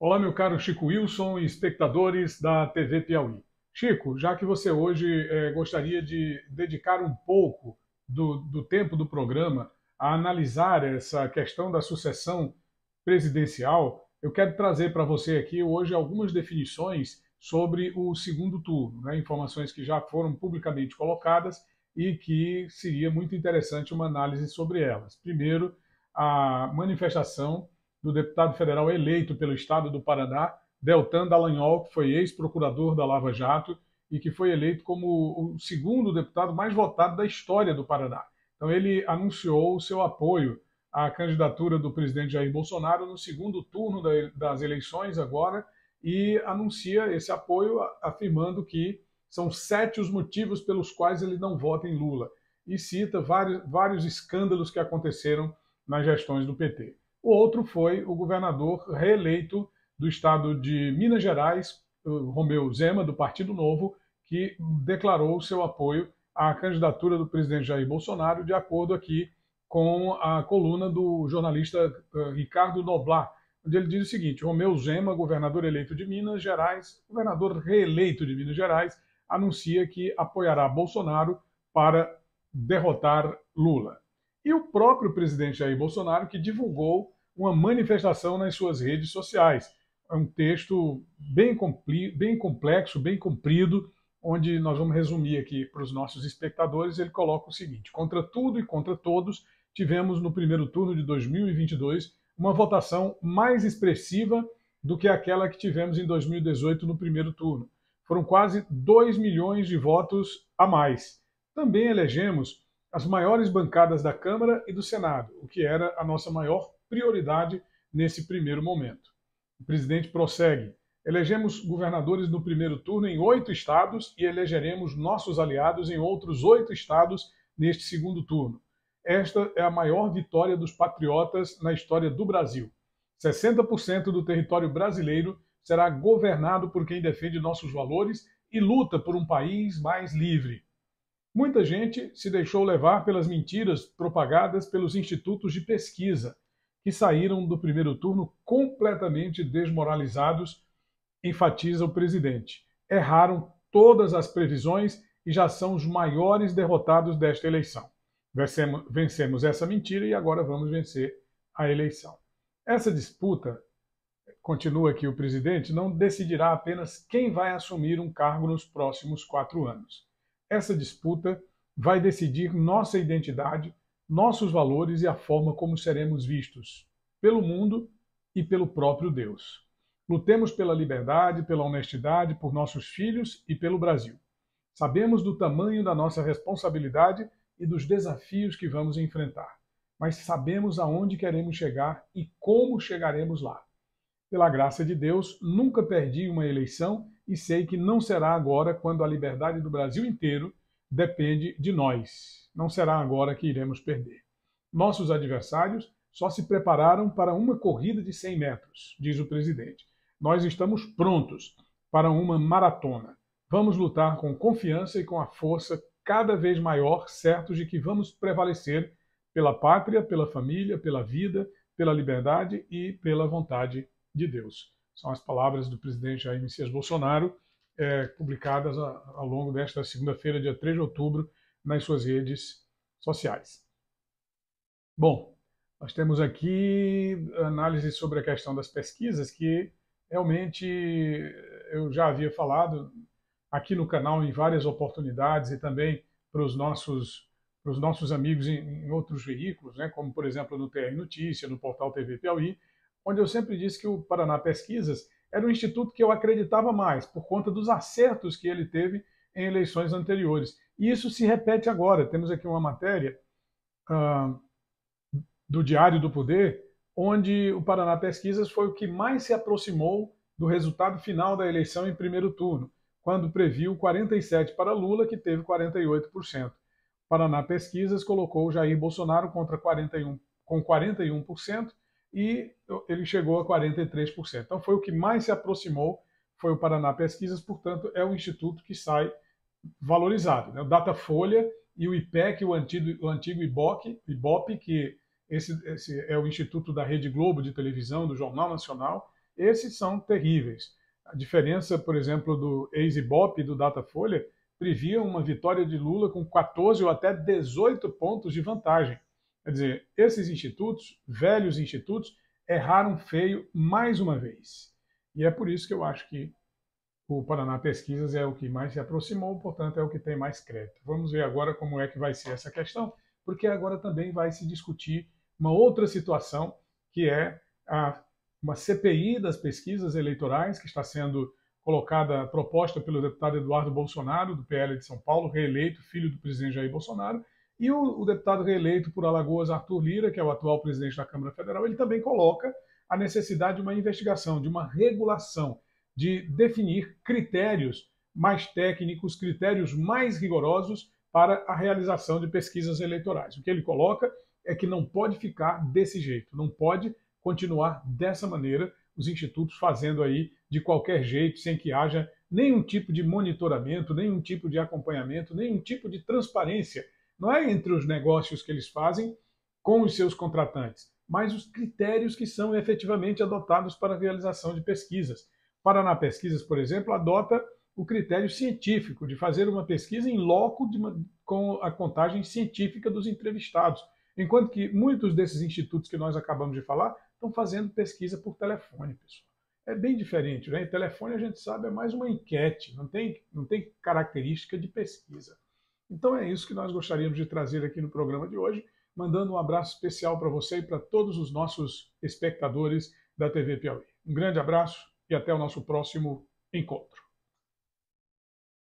Olá, meu caro Chico Wilson e espectadores da TV Piauí. Chico, já que você hoje gostaria de dedicar um pouco do tempo do programa a analisar essa questão da sucessão presidencial, eu quero trazer para você aqui hoje algumas definições sobre o segundo turno, né? Informações que já foram publicamente colocadas e que seria muito interessante uma análise sobre elas. Primeiro, a manifestação do deputado federal eleito pelo estado do Paraná, Deltan Dallagnol, que foi ex-procurador da Lava Jato e que foi eleito como o segundo deputado mais votado da história do Paraná. Então ele anunciou o seu apoio à candidatura do presidente Jair Bolsonaro no segundo turno das eleições agora e anuncia esse apoio afirmando que são 7 os motivos pelos quais ele não vota em Lula e cita vários escândalos que aconteceram nas gestões do PT. O outro foi o governador reeleito do estado de Minas Gerais, Romeu Zema, do Partido Novo, que declarou seu apoio à candidatura do presidente Jair Bolsonaro, de acordo aqui com a coluna do jornalista Ricardo Noblat, onde ele diz o seguinte: Romeu Zema, governador eleito de Minas Gerais, governador reeleito de Minas Gerais, anuncia que apoiará Bolsonaro para derrotar Lula. E o próprio presidente Jair Bolsonaro, que divulgou uma manifestação nas suas redes sociais. É um texto bem complexo, bem comprido, onde nós vamos resumir aqui para os nossos espectadores. Ele coloca o seguinte: contra tudo e contra todos, tivemos no primeiro turno de 2022 uma votação mais expressiva do que aquela que tivemos em 2018 no primeiro turno. Foram quase 2 milhões de votos a mais. Também elegemos as maiores bancadas da Câmara e do Senado, o que era a nossa maior prioridade nesse primeiro momento. O presidente prossegue: elegemos governadores no primeiro turno em 8 estados e elegeremos nossos aliados em outros 8 estados neste segundo turno. Esta é a maior vitória dos patriotas na história do Brasil. 60% do território brasileiro será governado por quem defende nossos valores e luta por um país mais livre. Muita gente se deixou levar pelas mentiras propagadas pelos institutos de pesquisa, que saíram do primeiro turno completamente desmoralizados, enfatiza o presidente. Erraram todas as previsões e já são os maiores derrotados desta eleição. Vencemos essa mentira e agora vamos vencer a eleição. Essa disputa, continua aqui o presidente, não decidirá apenas quem vai assumir um cargo nos próximos 4 anos. Essa disputa vai decidir nossa identidade, nossos valores e a forma como seremos vistos pelo mundo e pelo próprio Deus. Lutemos pela liberdade, pela honestidade, por nossos filhos e pelo Brasil. Sabemos do tamanho da nossa responsabilidade e dos desafios que vamos enfrentar, mas sabemos aonde queremos chegar e como chegaremos lá. Pela graça de Deus, nunca perdi uma eleição e sei que não será agora, quando a liberdade do Brasil inteiro depende de nós. Não será agora que iremos perder. Nossos adversários só se prepararam para uma corrida de 100 metros, diz o presidente. Nós estamos prontos para uma maratona. Vamos lutar com confiança e com a força cada vez maior, certos de que vamos prevalecer pela pátria, pela família, pela vida, pela liberdade e pela vontade de Deus. São as palavras do presidente Jair Messias Bolsonaro, publicadas ao longo desta segunda-feira, dia 3 de outubro, nas suas redes sociais. Bom, nós temos aqui análise sobre a questão das pesquisas, que realmente eu já havia falado aqui no canal em várias oportunidades e também para os nossos amigos em outros veículos, né, como por exemplo no TR Notícia, no portal TV Piauí, onde eu sempre disse que o Paraná Pesquisas era um instituto que eu acreditava mais, por conta dos acertos que ele teve em eleições anteriores. E isso se repete agora. Temos aqui uma matéria do Diário do Poder, onde o Paraná Pesquisas foi o que mais se aproximou do resultado final da eleição em primeiro turno, quando previu 47% para Lula, que teve 48%. O Paraná Pesquisas colocou Jair Bolsonaro com 41%, e ele chegou a 43%. Então foi o que mais se aproximou, foi o Paraná Pesquisas, portanto é o instituto que sai valorizado, né? O Datafolha e o IPEC, o antigo Ibope, que esse é o instituto da Rede Globo de televisão, do Jornal Nacional, esses são terríveis. A diferença, por exemplo, do ex-Ibope e do Datafolha previa uma vitória de Lula com 14 ou até 18 pontos de vantagem. Quer dizer, esses institutos, velhos institutos, erraram feio mais uma vez. E é por isso que eu acho que o Paraná Pesquisas é o que mais se aproximou, portanto é o que tem mais crédito. Vamos ver agora como é que vai ser essa questão, porque agora também vai se discutir uma outra situação, que é uma CPI das pesquisas eleitorais, que está sendo colocada, proposta pelo deputado Eduardo Bolsonaro, do PL de São Paulo, reeleito, filho do presidente Jair Bolsonaro, e o deputado reeleito por Alagoas, Arthur Lira, que é o atual presidente da Câmara Federal, ele também coloca a necessidade de uma investigação, de uma regulação, de definir critérios mais técnicos, critérios mais rigorosos para a realização de pesquisas eleitorais. O que ele coloca é que não pode ficar desse jeito, não pode continuar dessa maneira, os institutos fazendo aí de qualquer jeito, sem que haja nenhum tipo de monitoramento, nenhum tipo de acompanhamento, nenhum tipo de transparência. Não é entre os negócios que eles fazem com os seus contratantes, mas os critérios que são efetivamente adotados para a realização de pesquisas. Paraná Pesquisas, por exemplo, adota o critério científico de fazer uma pesquisa em loco com a contagem científica dos entrevistados, enquanto que muitos desses institutos que nós acabamos de falar estão fazendo pesquisa por telefone, pessoal. É bem diferente, né? Telefone, a gente sabe, é mais uma enquete, não tem característica de pesquisa. Então é isso que nós gostaríamos de trazer aqui no programa de hoje, mandando um abraço especial para você e para todos os nossos espectadores da TV Piauí. Um grande abraço e até o nosso próximo encontro.